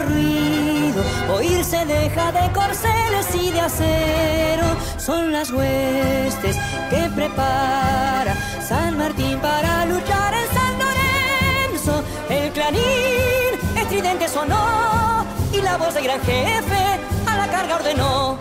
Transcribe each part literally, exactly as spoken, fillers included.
ruido, oírse deja de corceles y de acero. Son las huestes que prepara San Martín para luchar en San Lorenzo. El clarín estridente sonó y la voz del gran jefe a la carga ordenó.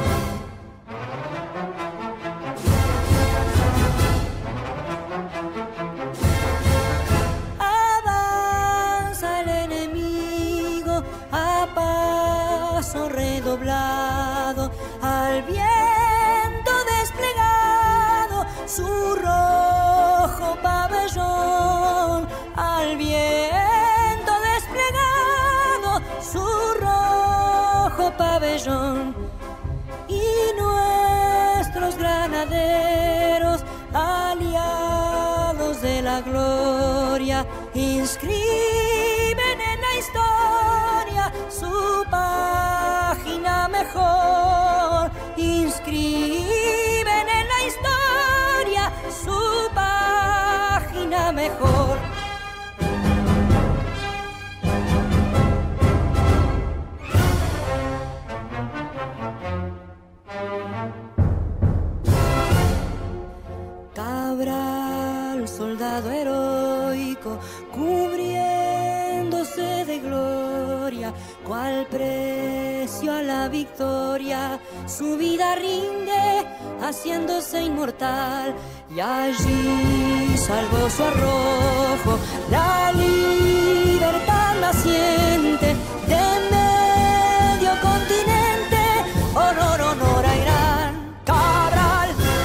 Redoblado, al viento desplegado su rojo pabellón, al viento desplegado su rojo pabellón. Y nuestros granaderos, aliados de la gloria, inscriben en la historia su página mejor. Inscriben en la historia su página mejor. Cabral, soldado heroico, cubriéndose de gloria, cual precio a la victoria, su vida rinde, haciéndose inmortal, y allí salvó su arrojo, la libertad naciente de medio continente. Honor, honor a gran Cabral.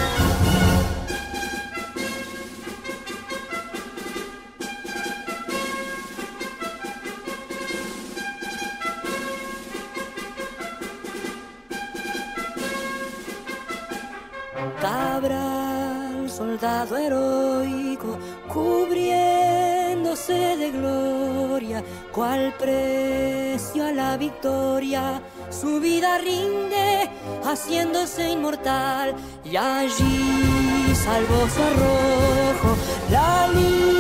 Cabral, soldado heroico, cubriéndose de gloria, cual precio a la victoria, su vida rinde, haciéndose inmortal, y allí salvó su arrojo, la libertad